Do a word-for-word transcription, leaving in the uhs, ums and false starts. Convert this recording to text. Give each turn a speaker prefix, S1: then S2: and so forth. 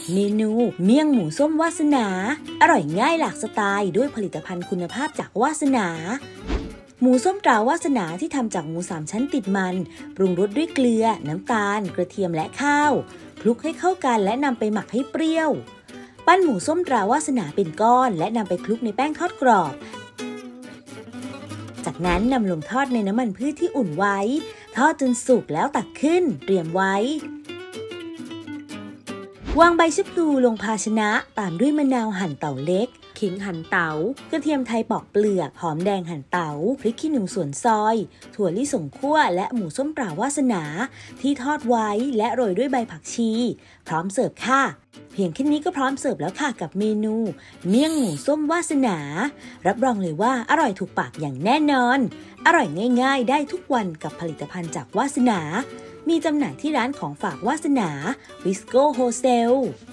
S1: เมนูเมี่ยงหมูส้มวาสนาอร่อยง่ายหลากสไตล์ด้วยผลิตภัณฑ์คุณภาพจากวาสนาหมูส้มตราวาสนาที่ทำจากหมูสามชั้นติดมันปรุงรสด้วยเกลือน้ำตาลกระเทียมและข้าวคลุกให้เข้ากันและนำไปหมักให้เปรี้ยวปั้นหมูส้มตราวาสนาเป็นก้อนและนำไปคลุกในแป้งทอดกรอบจากนั้นนำลงทอดในน้ำมันพืชที่อุ่นไว้ทอดจนสุกแล้วตักขึ้นเตรียมไว้วางใบชะพลูลงภาชนะตามด้วยมะนาวหั่นเต๋าเล็กขิงหั่นเต๋ากระเทียมไทยปอกเปลือกหอมแดงหั่นเต๋าพริกขี้หนูสวนซอยถั่วลิสงคั่วและหมูส้มตราวาสนาที่ทอดไว้และโรยด้วยใบผักชีพร้อมเสิร์ฟค่ะเพียงแค่นี้ก็พร้อมเสิร์ฟแล้วค่ะกับเมนูเมี่ยงหมูส้มวาสนารับรองเลยว่าอร่อยถูกปากอย่างแน่นอนอร่อยง่ายๆได้ทุกวันกับผลิตภัณฑ์จากวาสนามีจำหน่ายที่ร้านของฝากวาสนาวิสโก้โฮเซล